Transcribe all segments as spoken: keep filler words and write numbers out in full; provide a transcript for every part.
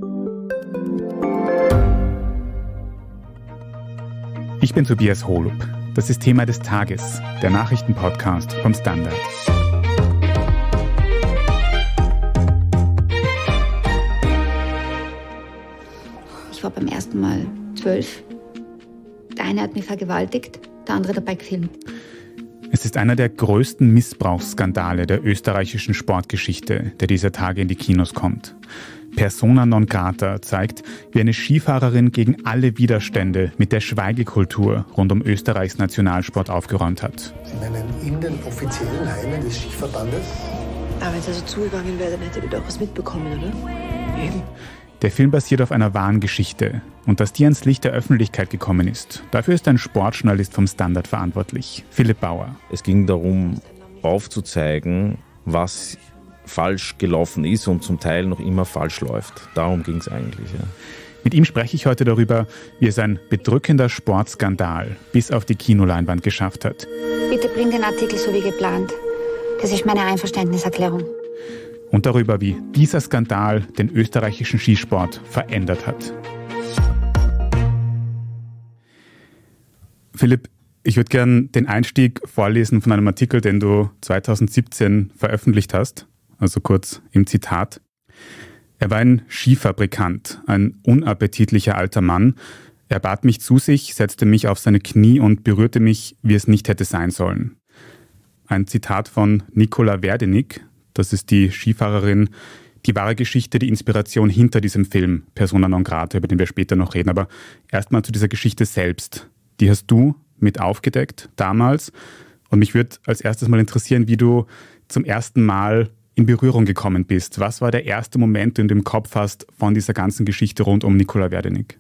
Ich bin Tobias Holub. Das ist Thema des Tages, der Nachrichtenpodcast vom Standard. Ich war beim ersten Mal zwölf. Der eine hat mich vergewaltigt, der andere dabei gefilmt. Es ist einer der größten Missbrauchsskandale der österreichischen Sportgeschichte, der dieser Tage in die Kinos kommt. Persona non grata zeigt, wie eine Skifahrerin gegen alle Widerstände mit der Schweigekultur rund um Österreichs Nationalsport aufgeräumt hat. In, einen, in den offiziellen Heimen des Skiverbandes? Aber wenn es also zugegangen wäre, dann hättet ihr doch was mitbekommen, oder? Eben. Der Film basiert auf einer wahren Geschichte. Und dass die ans Licht der Öffentlichkeit gekommen ist, dafür ist ein Sportjournalist vom Standard verantwortlich, Philipp Bauer. Es ging darum, aufzuzeigen, was falsch gelaufen ist und zum Teil noch immer falsch läuft. Darum ging es eigentlich. Ja. Mit ihm spreche ich heute darüber, wie es ein bedrückender Sportskandal bis auf die Kinoleinwand geschafft hat. Bitte bring den Artikel so wie geplant. Das ist meine Einverständniserklärung. Und darüber, wie dieser Skandal den österreichischen Skisport verändert hat. Philipp, ich würde gerne den Einstieg vorlesen von einem Artikel, den du zweitausendsiebzehn veröffentlicht hast, also kurz im Zitat. Er war ein Skifabrikant, ein unappetitlicher alter Mann. Er bat mich zu sich, setzte mich auf seine Knie und berührte mich, wie es nicht hätte sein sollen. Ein Zitat von Nicola Werdenig, das ist die Skifahrerin, die wahre Geschichte, die Inspiration hinter diesem Film, Persona non grata, über den wir später noch reden. Aber erstmal zu dieser Geschichte selbst. Die hast du mit aufgedeckt damals. Und mich würde als erstes mal interessieren, wie du zum ersten Mal in Berührung gekommen bist. Was war der erste Moment, den du im Kopf hast von dieser ganzen Geschichte rund um Nicola Werdenig?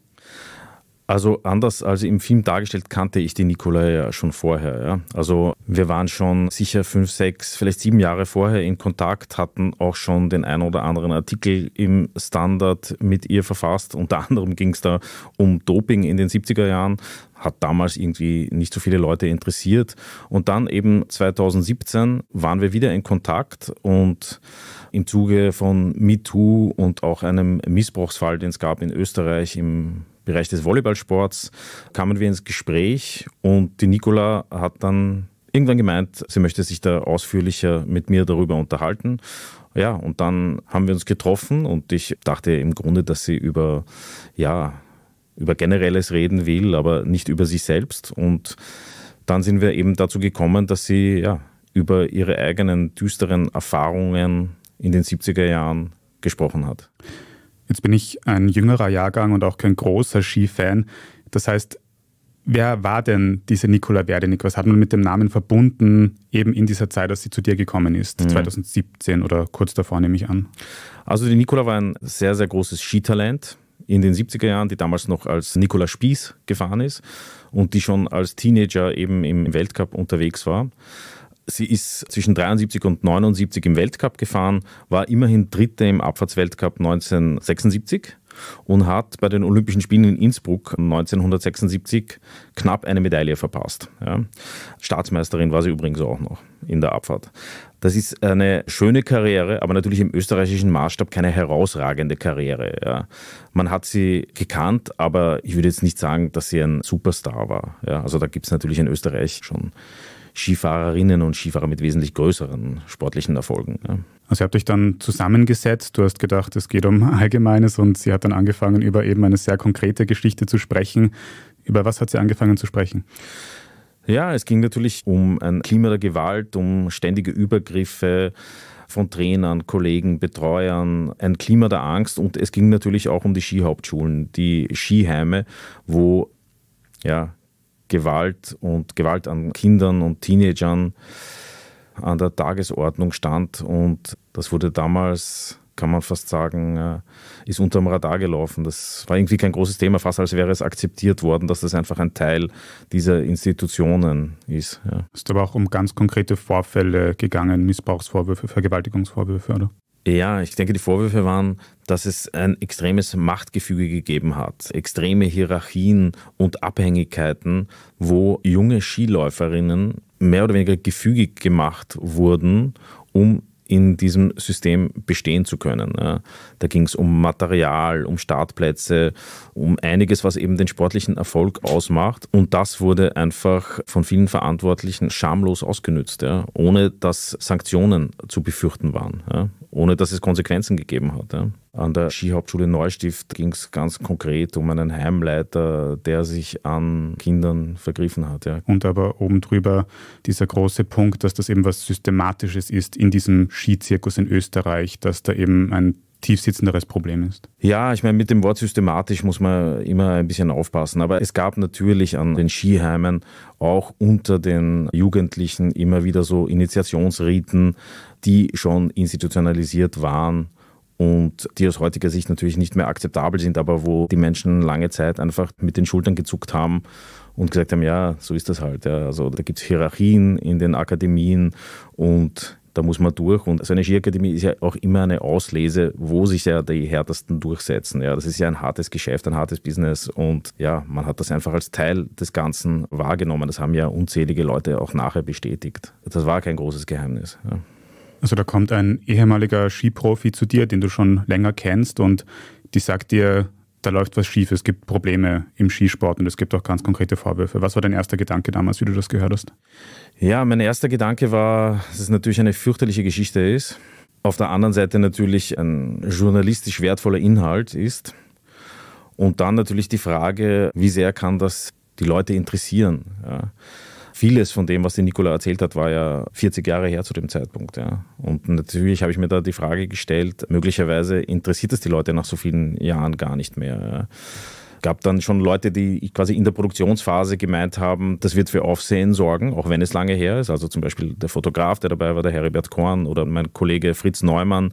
Also anders als im Film dargestellt, kannte ich die Nicola ja schon vorher. Ja. Also wir waren schon sicher fünf, sechs, vielleicht sieben Jahre vorher in Kontakt, hatten auch schon den einen oder anderen Artikel im Standard mit ihr verfasst. Unter anderem ging es da um Doping in den siebziger Jahren. Hat damals irgendwie nicht so viele Leute interessiert. Und dann eben zweitausendsiebzehn waren wir wieder in Kontakt und im Zuge von MeToo und auch einem Missbrauchsfall, den es gab in Österreich im Bereich des Volleyballsports, kamen wir ins Gespräch und die Nicola hat dann irgendwann gemeint, sie möchte sich da ausführlicher mit mir darüber unterhalten. Ja, und dann haben wir uns getroffen und ich dachte im Grunde, dass sie über, ja, über Generelles reden will, aber nicht über sich selbst. Und dann sind wir eben dazu gekommen, dass sie ja, über ihre eigenen düsteren Erfahrungen in den siebziger Jahren gesprochen hat. Jetzt bin ich ein jüngerer Jahrgang und auch kein großer Skifan. Das heißt, wer war denn diese Nicola Werdenig? Was hat man mit dem Namen verbunden, eben in dieser Zeit, als sie zu dir gekommen ist, mhm. zweitausendsiebzehn oder kurz davor, nehme ich an? Also die Nicola war ein sehr, sehr großes Skitalent in den siebziger Jahren, die damals noch als Nicola Spies gefahren ist und die schon als Teenager eben im Weltcup unterwegs war. Sie ist zwischen dreiundsiebzig und neunundsiebzig im Weltcup gefahren, war immerhin Dritte im Abfahrtsweltcup neunzehnhundertsechsundsiebzig und hat bei den Olympischen Spielen in Innsbruck neunzehnhundertsechsundsiebzig knapp eine Medaille verpasst. Ja. Staatsmeisterin war sie übrigens auch noch in der Abfahrt. Das ist eine schöne Karriere, aber natürlich im österreichischen Maßstab keine herausragende Karriere. Ja. Man hat sie gekannt, aber ich würde jetzt nicht sagen, dass sie ein Superstar war. Ja. Also da gibt es natürlich in Österreich schon Skifahrerinnen und Skifahrer mit wesentlich größeren sportlichen Erfolgen. Ja. Also ihr habt euch dann zusammengesetzt, du hast gedacht, es geht um Allgemeines und sie hat dann angefangen, über eben eine sehr konkrete Geschichte zu sprechen. Über was hat sie angefangen zu sprechen? Ja, es ging natürlich um ein Klima der Gewalt, um ständige Übergriffe von Trainern, Kollegen, Betreuern, ein Klima der Angst und es ging natürlich auch um die Skihauptschulen, die Skiheime, wo ja, Gewalt und Gewalt an Kindern und Teenagern an der Tagesordnung stand und das wurde damals, kann man fast sagen, ist unterm Radar gelaufen. Das war irgendwie kein großes Thema, fast als wäre es akzeptiert worden, dass das einfach ein Teil dieser Institutionen ist. Ja. Es ist aber auch um ganz konkrete Vorfälle gegangen, Missbrauchsvorwürfe, Vergewaltigungsvorwürfe, oder? Ja, ich denke, die Vorwürfe waren, dass es ein extremes Machtgefüge gegeben hat, extreme Hierarchien und Abhängigkeiten, wo junge Skiläuferinnen mehr oder weniger gefügig gemacht wurden, um in diesem System bestehen zu können. Ja. Da ging es um Material, um Startplätze, um einiges, was eben den sportlichen Erfolg ausmacht. Und das wurde einfach von vielen Verantwortlichen schamlos ausgenützt, ja, ohne dass Sanktionen zu befürchten waren, ja, ohne dass es Konsequenzen gegeben hat. Ja. An der Skihauptschule Neustift ging es ganz konkret um einen Heimleiter, der sich an Kindern vergriffen hat. Ja. Und aber oben drüber dieser große Punkt, dass das eben was Systematisches ist in diesem Skizirkus in Österreich, dass da eben ein tiefsitzenderes Problem ist. Ja, ich meine, mit dem Wort systematisch muss man immer ein bisschen aufpassen. Aber es gab natürlich an den Skiheimen auch unter den Jugendlichen immer wieder so Initiationsriten, die schon institutionalisiert waren und die aus heutiger Sicht natürlich nicht mehr akzeptabel sind, aber wo die Menschen lange Zeit einfach mit den Schultern gezuckt haben und gesagt haben, ja, so ist das halt. Ja. Also da gibt es Hierarchien in den Akademien und da muss man durch. Und so eine Skiakademie ist ja auch immer eine Auslese, wo sich ja die Härtesten durchsetzen. Ja, das ist ja ein hartes Geschäft, ein hartes Business. Und ja, man hat das einfach als Teil des Ganzen wahrgenommen. Das haben ja unzählige Leute auch nachher bestätigt. Das war kein großes Geheimnis. Ja. Also da kommt ein ehemaliger Skiprofi zu dir, den du schon länger kennst und die sagt dir, da läuft was schief, es gibt Probleme im Skisport und es gibt auch ganz konkrete Vorwürfe. Was war dein erster Gedanke damals, wie du das gehört hast? Ja, mein erster Gedanke war, dass es natürlich eine fürchterliche Geschichte ist. Auf der anderen Seite natürlich ein journalistisch wertvoller Inhalt ist. Und dann natürlich die Frage, wie sehr kann das die Leute interessieren? Ja. Vieles von dem, was die Nicola erzählt hat, war ja vierzig Jahre her zu dem Zeitpunkt. Ja. Und natürlich habe ich mir da die Frage gestellt, möglicherweise interessiert es die Leute nach so vielen Jahren gar nicht mehr. Ja. Es gab dann schon Leute, die quasi in der Produktionsphase gemeint haben, das wird für Aufsehen sorgen, auch wenn es lange her ist. Also zum Beispiel der Fotograf, der dabei war, der Heribert Korn oder mein Kollege Fritz Neumann,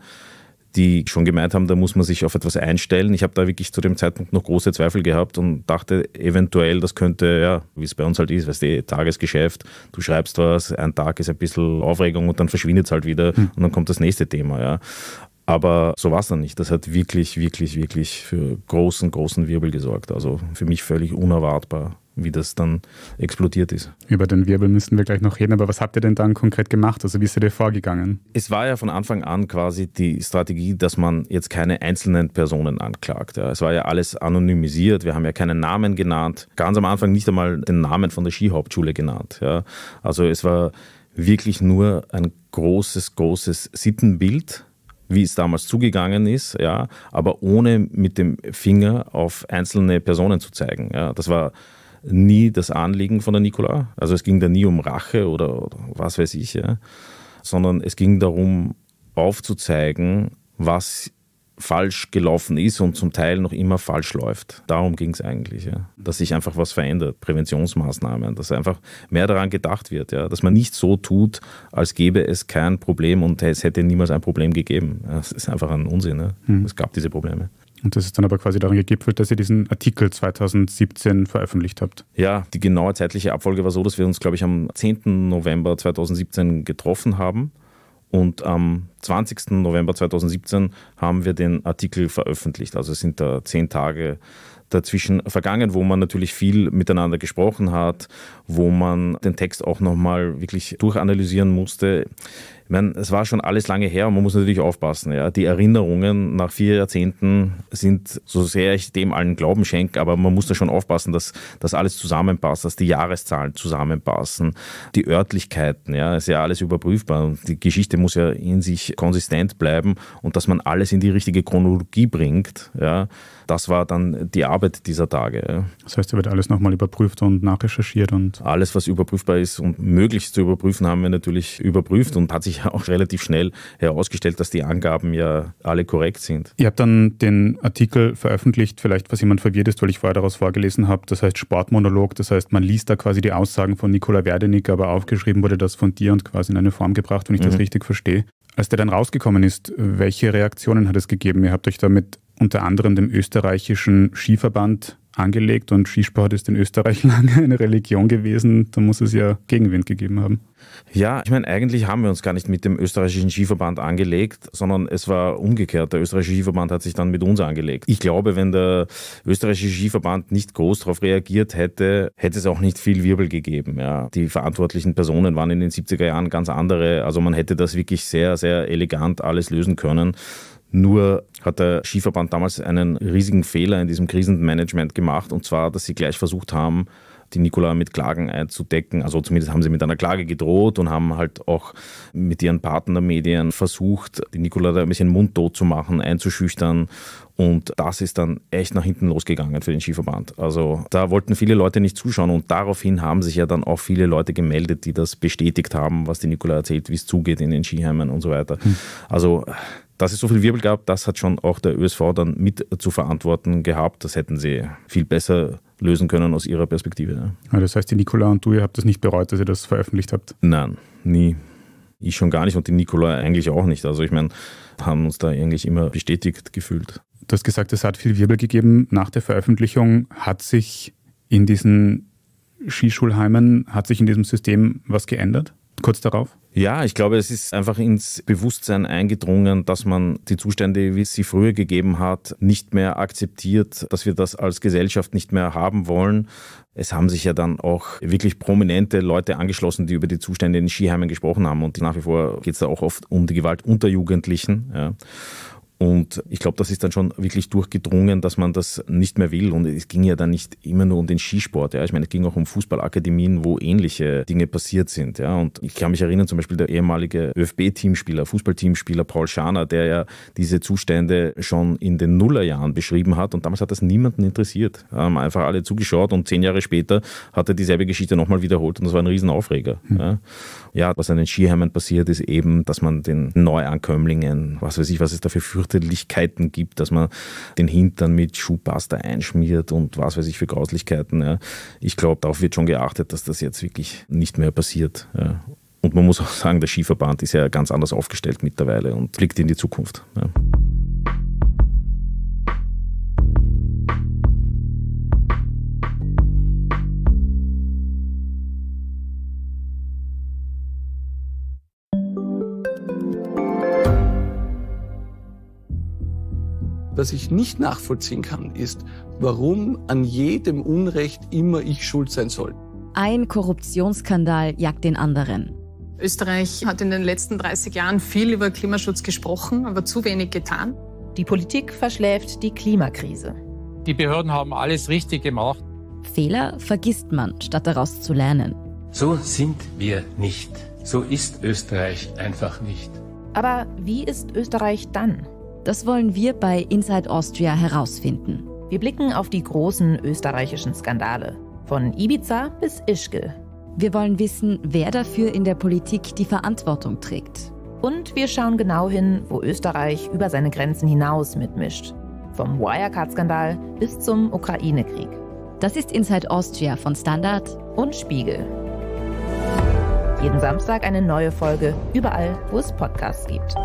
die schon gemeint haben, da muss man sich auf etwas einstellen. Ich habe da wirklich zu dem Zeitpunkt noch große Zweifel gehabt und dachte eventuell, das könnte, ja, wie es bei uns halt ist, weißt du, Tagesgeschäft, du schreibst was, ein Tag ist ein bisschen Aufregung und dann verschwindet es halt wieder hm. und dann kommt das nächste Thema, ja. Aber so war es dann nicht. Das hat wirklich, wirklich, wirklich für großen, großen Wirbel gesorgt. Also für mich völlig unerwartbar, wie das dann explodiert ist. Über den Wirbel müssen wir gleich noch reden, aber was habt ihr denn dann konkret gemacht? Also wie ist ihr vorgegangen? Es war ja von Anfang an quasi die Strategie, dass man jetzt keine einzelnen Personen anklagt. Ja, es war ja alles anonymisiert, wir haben ja keinen Namen genannt, ganz am Anfang nicht einmal den Namen von der Skihauptschule genannt. Ja, also es war wirklich nur ein großes, großes Sittenbild, wie es damals zugegangen ist, ja, aber ohne mit dem Finger auf einzelne Personen zu zeigen. Ja, das war nie das Anliegen von der Nicola. Also es ging da nie um Rache oder, oder was weiß ich, ja, sondern es ging darum, aufzuzeigen, was falsch gelaufen ist und zum Teil noch immer falsch läuft. Darum ging es eigentlich, ja. Dass sich einfach was verändert, Präventionsmaßnahmen, dass einfach mehr daran gedacht wird, ja. Dass man nicht so tut, als gäbe es kein Problem und es hätte niemals ein Problem gegeben. Das ist einfach ein Unsinn. Ja. Hm. Es gab diese Probleme. Und das ist dann aber quasi darin gegipfelt, dass ihr diesen Artikel zweitausendsiebzehn veröffentlicht habt. Ja, die genaue zeitliche Abfolge war so, dass wir uns, glaube ich, am zehnten November zweitausendsiebzehn getroffen haben. Und am zwanzigsten November zweitausendsiebzehn haben wir den Artikel veröffentlicht. Also es sind da zehn Tage dazwischen vergangen, wo man natürlich viel miteinander gesprochen hat, wo man den Text auch nochmal wirklich durchanalysieren musste. Ich meine, es war schon alles lange her und man muss natürlich aufpassen. Ja. Die Erinnerungen nach vier Jahrzehnten sind, so sehr ich dem allen Glauben schenke, aber man muss da schon aufpassen, dass das alles zusammenpasst, dass die Jahreszahlen zusammenpassen, die Örtlichkeiten, ja, ist ja alles überprüfbar. Und die Geschichte muss ja in sich konsistent bleiben und dass man alles in die richtige Chronologie bringt, ja, das war dann die Arbeit dieser Tage. Ja. Das heißt, da wird alles nochmal überprüft und nachrecherchiert und... Alles, was überprüfbar ist und möglich zu überprüfen, haben wir natürlich überprüft und hat sich auch relativ schnell herausgestellt, dass die Angaben ja alle korrekt sind. Ihr habt dann den Artikel veröffentlicht, vielleicht was jemand verwirrt ist, weil ich vorher daraus vorgelesen habe, das heißt Sportmonolog, das heißt man liest da quasi die Aussagen von Nicola Werdenig, aber aufgeschrieben wurde das von dir und quasi in eine Form gebracht, wenn ich mhm. das richtig verstehe. Als der dann rausgekommen ist, welche Reaktionen hat es gegeben? Ihr habt euch da mit unter anderem dem österreichischen Skiverband angelegt und Skisport ist in Österreich lange eine Religion gewesen. Da muss es ja Gegenwind gegeben haben. Ja, ich meine, eigentlich haben wir uns gar nicht mit dem österreichischen Skiverband angelegt, sondern es war umgekehrt. Der österreichische Skiverband hat sich dann mit uns angelegt. Ich glaube, wenn der österreichische Skiverband nicht groß darauf reagiert hätte, hätte es auch nicht viel Wirbel gegeben. Ja. Die verantwortlichen Personen waren in den siebziger Jahren ganz andere. Also man hätte das wirklich sehr, sehr elegant alles lösen können. Nur hat der Skiverband damals einen riesigen Fehler in diesem Krisenmanagement gemacht, und zwar, dass sie gleich versucht haben, die Nicola mit Klagen einzudecken. Also zumindest haben sie mit einer Klage gedroht und haben halt auch mit ihren Partnermedien versucht, die Nicola da ein bisschen mundtot zu machen, einzuschüchtern. Und das ist dann echt nach hinten losgegangen für den Skiverband. Also da wollten viele Leute nicht zuschauen und daraufhin haben sich ja dann auch viele Leute gemeldet, die das bestätigt haben, was die Nicola erzählt, wie es zugeht in den Skiheimen und so weiter. Hm. Also dass es so viel Wirbel gab, das hat schon auch der Ö S V dann mit zu verantworten gehabt. Das hätten sie viel besser lösen können aus ihrer Perspektive. Ja. Das heißt, die Nicola und du, ihr habt das nicht bereut, dass ihr das veröffentlicht habt? Nein, nie. Ich schon gar nicht und die Nicola eigentlich auch nicht. Also ich meine, haben uns da eigentlich immer bestätigt gefühlt. Du hast gesagt, es hat viel Wirbel gegeben. Nach der Veröffentlichung hat sich in diesen Skischulheimen, hat sich in diesem System was geändert? Kurz darauf? Ja, ich glaube, es ist einfach ins Bewusstsein eingedrungen, dass man die Zustände, wie es sie früher gegeben hat, nicht mehr akzeptiert, dass wir das als Gesellschaft nicht mehr haben wollen. Es haben sich ja dann auch wirklich prominente Leute angeschlossen, die über die Zustände in den Skiheimen gesprochen haben. Und nach wie vor geht es da auch oft um die Gewalt unter Jugendlichen. Ja. Und ich glaube, das ist dann schon wirklich durchgedrungen, dass man das nicht mehr will. Und es ging ja dann nicht immer nur um den Skisport. Ja. Ich meine, es ging auch um Fußballakademien, wo ähnliche Dinge passiert sind. Ja. Und ich kann mich erinnern, zum Beispiel der ehemalige Ö F B-Teamspieler, Fußballteamspieler Paul Schaner, der ja diese Zustände schon in den Nullerjahren beschrieben hat. Und damals hat das niemanden interessiert. Haben einfach alle zugeschaut und zehn Jahre später hat er dieselbe Geschichte nochmal wiederholt. Und das war ein Riesenaufreger. Mhm. Ja. Ja, was an den Skiheimen passiert, ist eben, dass man den Neuankömmlingen, was weiß ich, was es da für Fürchterlichkeiten gibt, dass man den Hintern mit Schuhpasta einschmiert und was weiß ich für Grauslichkeiten. Ja. Ich glaube, darauf wird schon geachtet, dass das jetzt wirklich nicht mehr passiert. Ja. Und man muss auch sagen, der Skiverband ist ja ganz anders aufgestellt mittlerweile und blickt in die Zukunft. Ja. Was ich nicht nachvollziehen kann, ist, warum an jedem Unrecht immer ich schuld sein soll. Ein Korruptionsskandal jagt den anderen. Österreich hat in den letzten dreißig Jahren viel über Klimaschutz gesprochen, aber zu wenig getan. Die Politik verschläft die Klimakrise. Die Behörden haben alles richtig gemacht. Fehler vergisst man, statt daraus zu lernen. So sind wir nicht. So ist Österreich einfach nicht. Aber wie ist Österreich dann? Das wollen wir bei Inside Austria herausfinden. Wir blicken auf die großen österreichischen Skandale. Von Ibiza bis Ischgl. Wir wollen wissen, wer dafür in der Politik die Verantwortung trägt. Und wir schauen genau hin, wo Österreich über seine Grenzen hinaus mitmischt. Vom Wirecard-Skandal bis zum Ukraine-Krieg. Das ist Inside Austria von Standard und Spiegel. Jeden Samstag eine neue Folge, überall, wo es Podcasts gibt.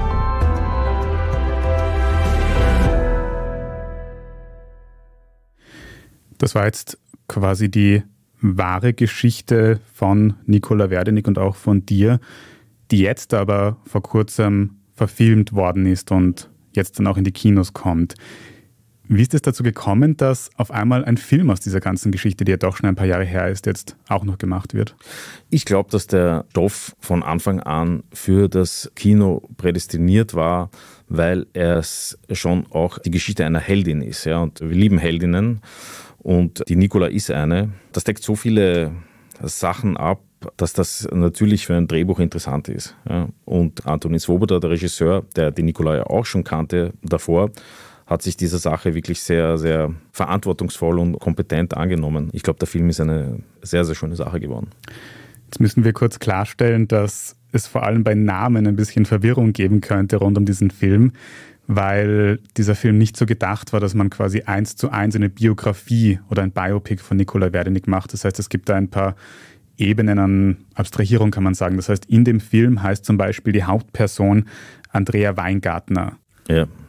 Das war jetzt quasi die wahre Geschichte von Nicola Werdenig und auch von dir, die jetzt aber vor kurzem verfilmt worden ist und jetzt dann auch in die Kinos kommt. Wie ist es dazu gekommen, dass auf einmal ein Film aus dieser ganzen Geschichte, die ja doch schon ein paar Jahre her ist, jetzt auch noch gemacht wird? Ich glaube, dass der Stoff von Anfang an für das Kino prädestiniert war, weil es schon auch die Geschichte einer Heldin ist. Ja? Und wir lieben Heldinnen. Und die Nicola ist eine. Das deckt so viele Sachen ab, dass das natürlich für ein Drehbuch interessant ist. Ja. Und Antonín Svoboda, der Regisseur, der die Nicola ja auch schon kannte davor, hat sich dieser Sache wirklich sehr, sehr verantwortungsvoll und kompetent angenommen. Ich glaube, der Film ist eine sehr, sehr schöne Sache geworden. Jetzt müssen wir kurz klarstellen, dass es vor allem bei Namen ein bisschen Verwirrung geben könnte rund um diesen Film, weil dieser Film nicht so gedacht war, dass man quasi eins zu eins eine Biografie oder ein Biopic von Nicola Werdenig macht. Das heißt, es gibt da ein paar Ebenen an Abstrahierung, kann man sagen. Das heißt, in dem Film heißt zum Beispiel die Hauptperson Andrea Weingartner. Ja.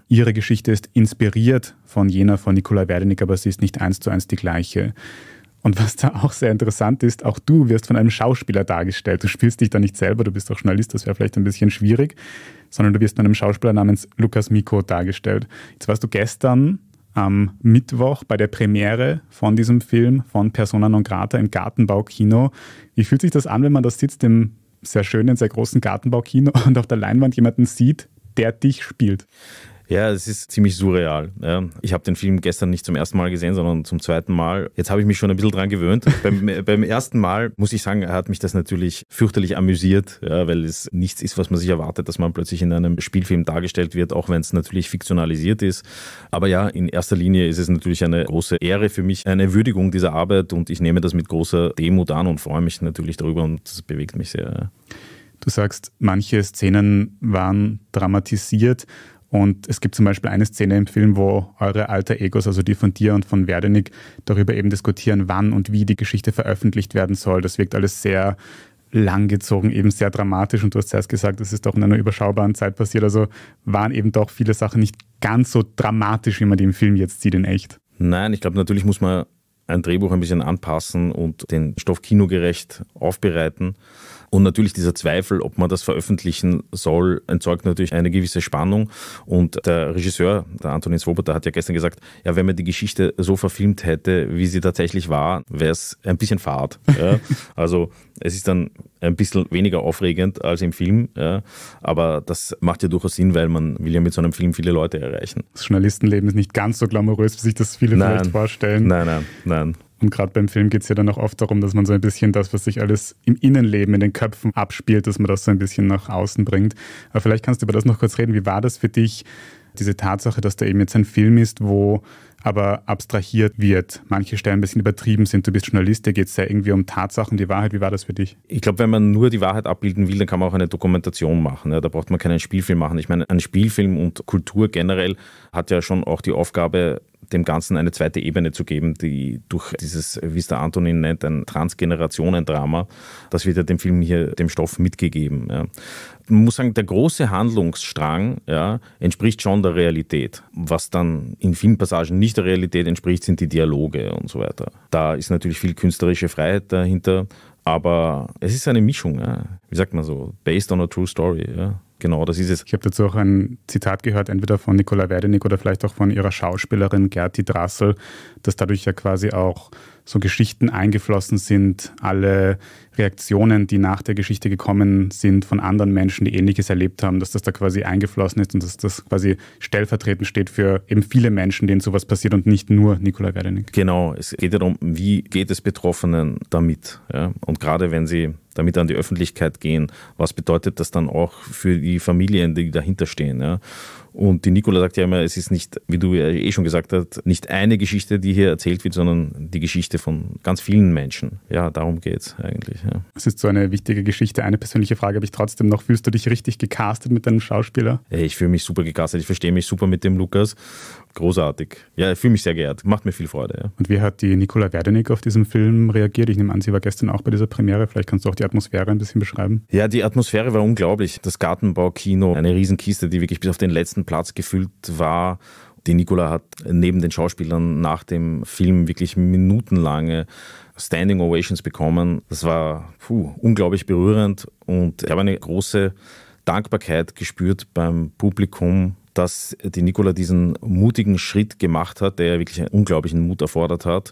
ihre Geschichte ist inspiriert von jener von Nikolai Werdenig, aber sie ist nicht eins zu eins die gleiche. Und was da auch sehr interessant ist, auch du wirst von einem Schauspieler dargestellt. Du spielst dich da nicht selber, du bist auch Journalist, das wäre vielleicht ein bisschen schwierig, sondern du wirst von einem Schauspieler namens Lukas Miko dargestellt. Jetzt warst du gestern am Mittwoch bei der Premiere von diesem Film von Persona non grata im Gartenbaukino. Wie fühlt sich das an, wenn man da sitzt im sehr schönen, sehr großen Gartenbaukino und auf der Leinwand jemanden sieht, der dich spielt? Ja, es ist ziemlich surreal. Ja. Ich habe den Film gestern nicht zum ersten Mal gesehen, sondern zum zweiten Mal. Jetzt habe ich mich schon ein bisschen dran gewöhnt. beim, beim ersten Mal, muss ich sagen, hat mich das natürlich fürchterlich amüsiert, ja, weil es nichts ist, was man sich erwartet, dass man plötzlich in einem Spielfilm dargestellt wird, auch wenn es natürlich fiktionalisiert ist. Aber ja, in erster Linie ist es natürlich eine große Ehre für mich, eine Würdigung dieser Arbeit, und ich nehme das mit großer Demut an und freue mich natürlich darüber, und das bewegt mich sehr. Ja. Du sagst, manche Szenen waren dramatisiert. Und es gibt zum Beispiel eine Szene im Film, wo eure alter Egos, also die von dir und von Werdenig, darüber eben diskutieren, wann und wie die Geschichte veröffentlicht werden soll. Das wirkt alles sehr langgezogen, eben sehr dramatisch. Und du hast zuerst gesagt, das ist doch in einer überschaubaren Zeit passiert. Also waren eben doch viele Sachen nicht ganz so dramatisch, wie man die im Film jetzt sieht in echt. Nein, ich glaube, natürlich muss man ein Drehbuch ein bisschen anpassen und den Stoff kinogerecht aufbereiten. Und natürlich dieser Zweifel, ob man das veröffentlichen soll, erzeugt natürlich eine gewisse Spannung. Und der Regisseur, der Antonín Svoboda, hat ja gestern gesagt, ja, wenn man die Geschichte so verfilmt hätte, wie sie tatsächlich war, wäre es ein bisschen fad. Ja. Also es ist dann ein bisschen weniger aufregend als im Film. Ja. Aber das macht ja durchaus Sinn, weil man will ja mit so einem Film viele Leute erreichen. Das Journalistenleben ist nicht ganz so glamourös, wie sich das viele nein, vielleicht vorstellen. Nein, nein, nein. Und gerade beim Film geht es ja dann auch oft darum, dass man so ein bisschen das, was sich alles im Innenleben, in den Köpfen abspielt, dass man das so ein bisschen nach außen bringt. Aber vielleicht kannst du über das noch kurz reden. Wie war das für dich, diese Tatsache, dass da eben jetzt ein Film ist, wo aber abstrahiert wird, manche Stellen ein bisschen übertrieben sind. Du bist Journalist, da geht es ja irgendwie um Tatsachen, die Wahrheit. Wie war das für dich? Ich glaube, wenn man nur die Wahrheit abbilden will, dann kann man auch eine Dokumentation machen. Ja, da braucht man keinen Spielfilm machen. Ich meine, ein Spielfilm und Kultur generell hat ja schon auch die Aufgabe, dem Ganzen eine zweite Ebene zu geben, die durch dieses, wie es der Antonín nennt, ein Transgenerationen-Drama, das wird ja dem Film hier, dem Stoff mitgegeben. Ja. Man muss sagen, der große Handlungsstrang ja, entspricht schon der Realität. Was dann in Filmpassagen nicht der Realität entspricht, sind die Dialoge und so weiter. Da ist natürlich viel künstlerische Freiheit dahinter, aber es ist eine Mischung. Ja. Wie sagt man so? Based on a true story. Ja. Genau, das ist es. Ich habe dazu auch ein Zitat gehört, entweder von Nikolai Werdenig oder vielleicht auch von ihrer Schauspielerin Gerti Drassel, dass dadurch ja quasi auch so Geschichten eingeflossen sind, alle Reaktionen, die nach der Geschichte gekommen sind von anderen Menschen, die Ähnliches erlebt haben, dass das da quasi eingeflossen ist und dass das quasi stellvertretend steht für eben viele Menschen, denen sowas passiert und nicht nur Nikolai Werdenig. Genau, es geht ja darum, wie geht es Betroffenen damit? Ja? Und gerade wenn sie damit an die Öffentlichkeit gehen, was bedeutet das dann auch für die Familien, die dahinter stehen? Ja? Und die Nicola sagt ja immer, es ist nicht, wie du ja eh schon gesagt hast, nicht eine Geschichte, die hier erzählt wird, sondern die Geschichte von ganz vielen Menschen. Ja, darum geht es eigentlich. Ja. Es ist so eine wichtige Geschichte. Eine persönliche Frage habe ich trotzdem noch. Fühlst du dich richtig gecastet mit deinem Schauspieler? Ich fühle mich super gecastet. Ich verstehe mich super mit dem Lukas. Großartig. Ja, ich fühle mich sehr geehrt. Macht mir viel Freude. Ja. Und wie hat die Nikolai Werdenig auf diesen Film reagiert? Ich nehme an, sie war gestern auch bei dieser Premiere. Vielleicht kannst du auch die Atmosphäre ein bisschen beschreiben. Ja, die Atmosphäre war unglaublich. Das Gartenbaukino, eine Riesenkiste, die wirklich bis auf den letzten Platz gefüllt war. Die Nicola hat neben den Schauspielern nach dem Film wirklich minutenlange Standing Ovations bekommen. Das war puh, unglaublich berührend und ich habe eine große Dankbarkeit gespürt beim Publikum, dass die Nicola diesen mutigen Schritt gemacht hat, der wirklich einen unglaublichen Mut erfordert hat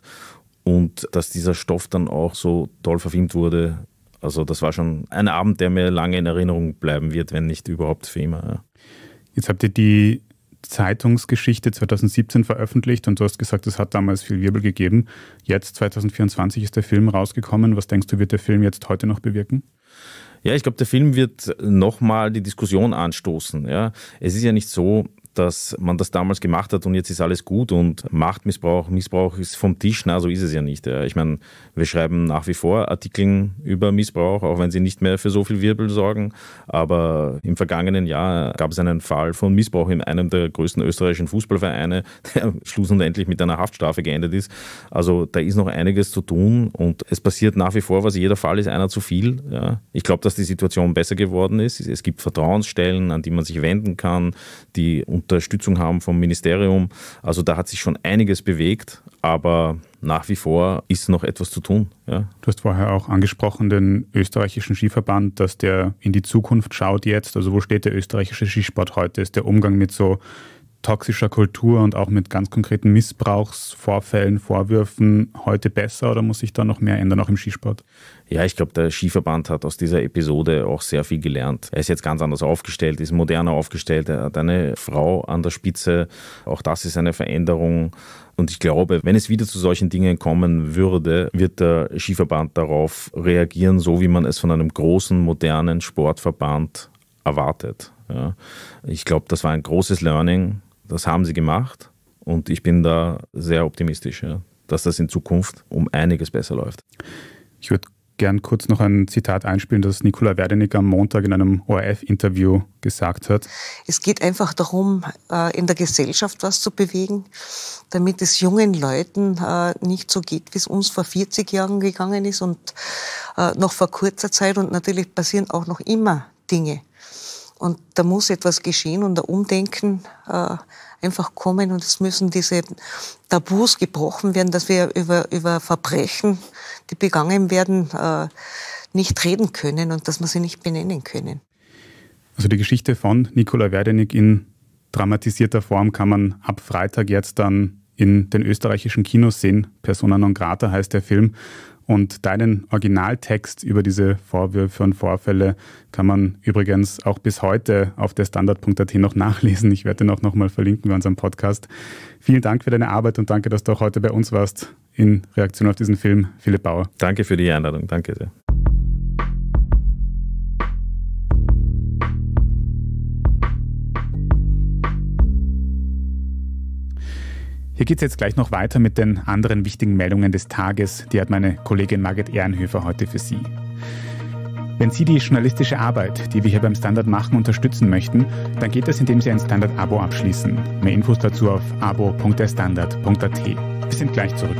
und dass dieser Stoff dann auch so toll verfilmt wurde. Also das war schon ein Abend, der mir lange in Erinnerung bleiben wird, wenn nicht überhaupt für immer. Ja. Jetzt habt ihr die Zeitungsgeschichte zwanzig siebzehn veröffentlicht und du hast gesagt, es hat damals viel Wirbel gegeben. Jetzt, zwanzig vierundzwanzig, ist der Film rausgekommen. Was denkst du, wird der Film jetzt heute noch bewirken? Ja, ich glaube, der Film wird nochmal die Diskussion anstoßen. Ja. Es ist ja nicht so, dass man das damals gemacht hat und jetzt ist alles gut und Machtmissbrauch, Missbrauch ist vom Tisch. Na, so ist es ja nicht. Ja. Ich meine, wir schreiben nach wie vor Artikel über Missbrauch, auch wenn sie nicht mehr für so viel Wirbel sorgen. Aber im vergangenen Jahr gab es einen Fall von Missbrauch in einem der größten österreichischen Fußballvereine, der schlussendlich mit einer Haftstrafe geendet ist. Also da ist noch einiges zu tun und es passiert nach wie vor was. Jeder Fall ist einer zu viel. Ja. Ich glaube, dass die Situation besser geworden ist. Es gibt Vertrauensstellen, an die man sich wenden kann, die Unterstützung haben vom Ministerium. Also da hat sich schon einiges bewegt, aber nach wie vor ist noch etwas zu tun. Ja. Du hast vorher auch angesprochen, den österreichischen Skiverband, dass der in die Zukunft schaut jetzt. Also wo steht der österreichische Skisport heute? Ist der Umgang mit so toxischer Kultur und auch mit ganz konkreten Missbrauchsvorfällen, Vorwürfen heute besser oder muss sich da noch mehr ändern, auch im Skisport? Ja, ich glaube, der Skiverband hat aus dieser Episode auch sehr viel gelernt. Er ist jetzt ganz anders aufgestellt, ist moderner aufgestellt, er hat eine Frau an der Spitze. Auch das ist eine Veränderung. Und ich glaube, wenn es wieder zu solchen Dingen kommen würde, wird der Skiverband darauf reagieren, so wie man es von einem großen, modernen Sportverband erwartet. Ja. Ich glaube, das war ein großes Learning. Das haben sie gemacht und ich bin da sehr optimistisch, ja, dass das in Zukunft um einiges besser läuft. Ich würde gern kurz noch ein Zitat einspielen, das Nicola Werdenig am Montag in einem O R F-Interview gesagt hat. Es geht einfach darum, in der Gesellschaft was zu bewegen, damit es jungen Leuten nicht so geht, wie es uns vor vierzig Jahren gegangen ist und noch vor kurzer Zeit. Und natürlich passieren auch noch immer Dinge. Und da muss etwas geschehen und ein Umdenken äh, einfach kommen. Und es müssen diese Tabus gebrochen werden, dass wir über, über Verbrechen, die begangen werden, äh, nicht reden können und dass wir sie nicht benennen können. Also die Geschichte von Nicola Werdenig in dramatisierter Form kann man ab Freitag jetzt dann in den österreichischen Kinos sehen. Persona non grata heißt der Film. Und deinen Originaltext über diese Vorwürfe und Vorfälle kann man übrigens auch bis heute auf der Standard punkt a t noch nachlesen. Ich werde den auch nochmal verlinken bei unserem Podcast. Vielen Dank für deine Arbeit und danke, dass du auch heute bei uns warst in Reaktion auf diesen Film. Philipp Bauer. Danke für die Einladung. Danke sehr. Hier geht es jetzt gleich noch weiter mit den anderen wichtigen Meldungen des Tages. Die hat meine Kollegin Margit Ehrenhöfer heute für Sie. Wenn Sie die journalistische Arbeit, die wir hier beim Standard machen, unterstützen möchten, dann geht das, indem Sie ein Standard-Abo abschließen. Mehr Infos dazu auf abo punkt der standard punkt a t. Wir sind gleich zurück.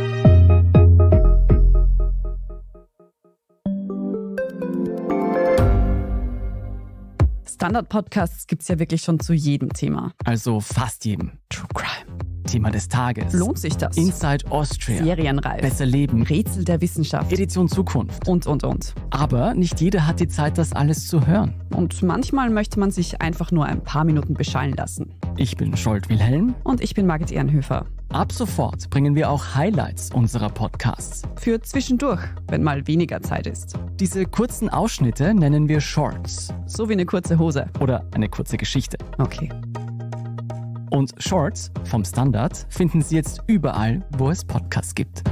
Standard-Podcasts gibt es ja wirklich schon zu jedem Thema. Also fast jedem. True Crime. Thema des Tages. Lohnt sich das? Inside Austria. Serienreif. Besser leben. Rätsel der Wissenschaft. Edition Zukunft. Und, und, und. Aber nicht jeder hat die Zeit, das alles zu hören. Und manchmal möchte man sich einfach nur ein paar Minuten beschallen lassen. Ich bin Scholt Wilhelm. Und ich bin Margit Ehrenhöfer. Ab sofort bringen wir auch Highlights unserer Podcasts. Für zwischendurch, wenn mal weniger Zeit ist. Diese kurzen Ausschnitte nennen wir Shorts. So wie eine kurze Hose. Oder eine kurze Geschichte. Okay. Und Shorts vom Standard finden Sie jetzt überall, wo es Podcasts gibt.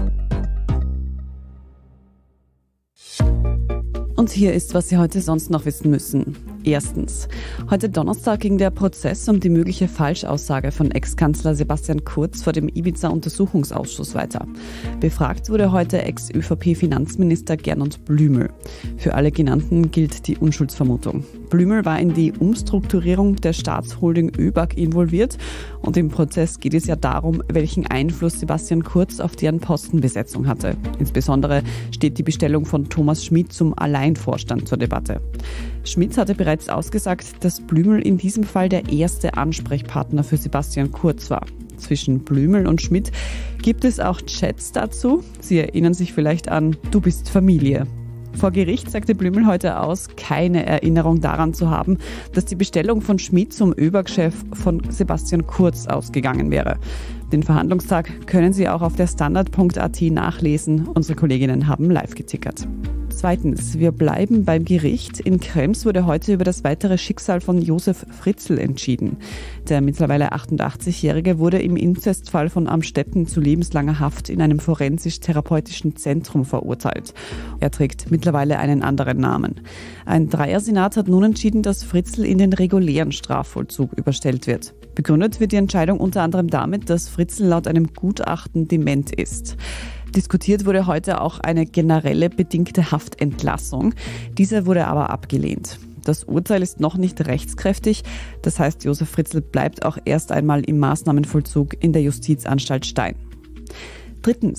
Und hier ist, was Sie heute sonst noch wissen müssen. Erstens. Heute Donnerstag ging der Prozess um die mögliche Falschaussage von Ex-Kanzler Sebastian Kurz vor dem Ibiza-Untersuchungsausschuss weiter. Befragt wurde heute Ex-Ö V P-Finanzminister Gernot Blümel. Für alle Genannten gilt die Unschuldsvermutung. Blümel war in die Umstrukturierung der Staatsholding ÖBAG involviert und im Prozess geht es ja darum, welchen Einfluss Sebastian Kurz auf deren Postenbesetzung hatte. Insbesondere steht die Bestellung von Thomas Schmidt zum Alleinvorstand zur Debatte. Schmidt hatte bereits ausgesagt, dass Blümel in diesem Fall der erste Ansprechpartner für Sebastian Kurz war. Zwischen Blümel und Schmidt gibt es auch Chats dazu. Sie erinnern sich vielleicht an "Du bist Familie". Vor Gericht sagte Blümel heute aus, keine Erinnerung daran zu haben, dass die Bestellung von Schmidt zum ÖBAG-Chef von Sebastian Kurz ausgegangen wäre. Den Verhandlungstag können Sie auch auf der standard punkt a t nachlesen. Unsere Kolleginnen haben live getickert. Zweitens, wir bleiben beim Gericht. In Krems wurde heute über das weitere Schicksal von Josef Fritzl entschieden. Der mittlerweile achtundachtzigjährige wurde im Inzestfall von Amstetten zu lebenslanger Haft in einem forensisch-therapeutischen Zentrum verurteilt. Er trägt mittlerweile einen anderen Namen. Ein Dreiersenat hat nun entschieden, dass Fritzl in den regulären Strafvollzug überstellt wird. Begründet wird die Entscheidung unter anderem damit, dass Fritzl laut einem Gutachten dement ist. Diskutiert wurde heute auch eine generelle bedingte Haftentlassung. Diese wurde aber abgelehnt. Das Urteil ist noch nicht rechtskräftig. Das heißt, Josef Fritzl bleibt auch erst einmal im Maßnahmenvollzug in der Justizanstalt Stein. Drittens.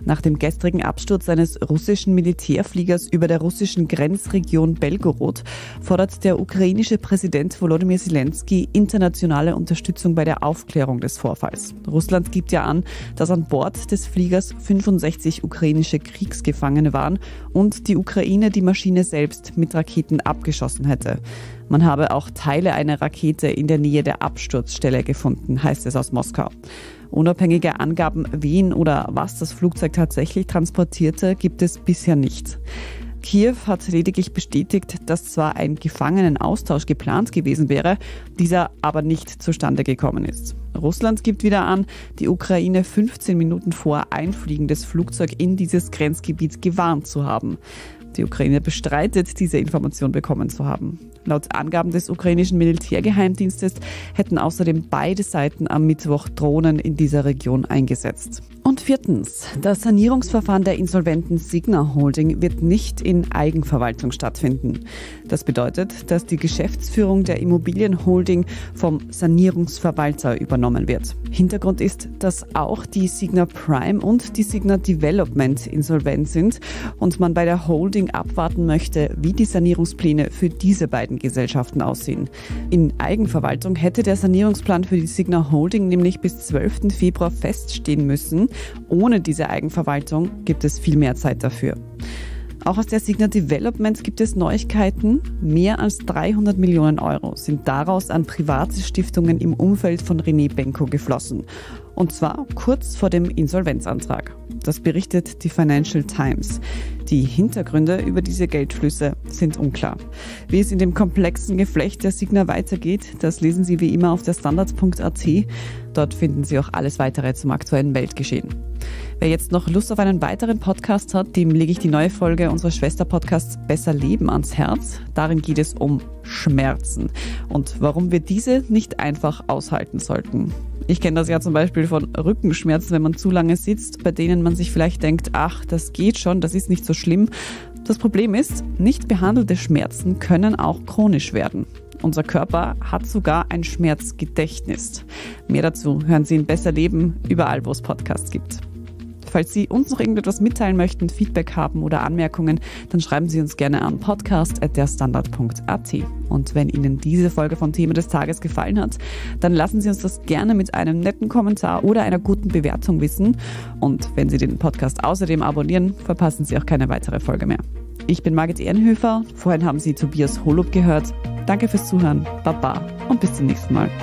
Nach dem gestrigen Absturz eines russischen Militärfliegers über der russischen Grenzregion Belgorod fordert der ukrainische Präsident Volodymyr Zelensky internationale Unterstützung bei der Aufklärung des Vorfalls. Russland gibt ja an, dass an Bord des Fliegers fünfundsechzig ukrainische Kriegsgefangene waren und die Ukraine die Maschine selbst mit Raketen abgeschossen hätte. Man habe auch Teile einer Rakete in der Nähe der Absturzstelle gefunden, heißt es aus Moskau. Unabhängige Angaben, wen oder was das Flugzeug tatsächlich transportierte, gibt es bisher nicht. Kiew hat lediglich bestätigt, dass zwar ein Gefangenenaustausch geplant gewesen wäre, dieser aber nicht zustande gekommen ist. Russland gibt wieder an, die Ukraine fünfzehn Minuten vor Einfliegen des Flugzeugs in dieses Grenzgebiet gewarnt zu haben. Die Ukraine bestreitet, diese Information bekommen zu haben. Laut Angaben des ukrainischen Militärgeheimdienstes hätten außerdem beide Seiten am Mittwoch Drohnen in dieser Region eingesetzt. Und viertens, das Sanierungsverfahren der insolventen Signa Holding wird nicht in Eigenverwaltung stattfinden. Das bedeutet, dass die Geschäftsführung der Immobilienholding vom Sanierungsverwalter übernommen wird. Hintergrund ist, dass auch die Signa Prime und die Signa Development insolvent sind und man bei der Holding abwarten möchte, wie die Sanierungspläne für diese beiden Gesellschaften aussehen. In Eigenverwaltung hätte der Sanierungsplan für die Signa Holding nämlich bis zwölften Februar feststehen müssen. Ohne diese Eigenverwaltung gibt es viel mehr Zeit dafür. Auch aus der Signa Development gibt es Neuigkeiten. Mehr als dreihundert Millionen Euro sind daraus an private Stiftungen im Umfeld von René Benko geflossen. Und zwar kurz vor dem Insolvenzantrag. Das berichtet die Financial Times. Die Hintergründe über diese Geldflüsse sind unklar. Wie es in dem komplexen Geflecht der Signa weitergeht, das lesen Sie wie immer auf der Standard punkt a t. Dort finden Sie auch alles weitere zum aktuellen Weltgeschehen. Wer jetzt noch Lust auf einen weiteren Podcast hat, dem lege ich die neue Folge unseres Schwesterpodcasts Besser Leben ans Herz. Darin geht es um Schmerzen und warum wir diese nicht einfach aushalten sollten. Ich kenne das ja zum Beispiel von Rückenschmerzen, wenn man zu lange sitzt, bei denen man sich vielleicht denkt, ach, das geht schon, das ist nicht so schlimm. Das Problem ist, nicht behandelte Schmerzen können auch chronisch werden. Unser Körper hat sogar ein Schmerzgedächtnis. Mehr dazu hören Sie in Besser Leben, überall wo es Podcasts gibt. Falls Sie uns noch irgendetwas mitteilen möchten, Feedback haben oder Anmerkungen, dann schreiben Sie uns gerne an podcast at derstandard punkt a t. Und wenn Ihnen diese Folge von Thema des Tages gefallen hat, dann lassen Sie uns das gerne mit einem netten Kommentar oder einer guten Bewertung wissen. Und wenn Sie den Podcast außerdem abonnieren, verpassen Sie auch keine weitere Folge mehr. Ich bin Margit Ehrenhöfer, vorhin haben Sie Tobias Holub gehört. Danke fürs Zuhören, Baba und bis zum nächsten Mal.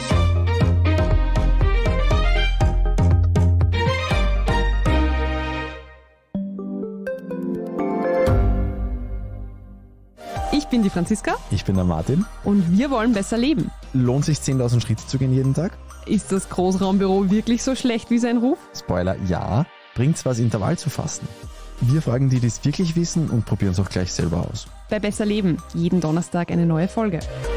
Ich bin die Franziska. Ich bin der Martin. Und wir wollen besser leben. Lohnt sich zehntausend Schritte zu gehen jeden Tag? Ist das Großraumbüro wirklich so schlecht wie sein Ruf? Spoiler, ja. Bringt's was, Intervall zu fasten? Wir fragen die, die es wirklich wissen und probieren es auch gleich selber aus. Bei Besser Leben, jeden Donnerstag eine neue Folge.